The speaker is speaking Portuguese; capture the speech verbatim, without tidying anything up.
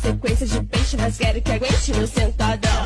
sequência de peixe, mas quero que aguente meu sentadão.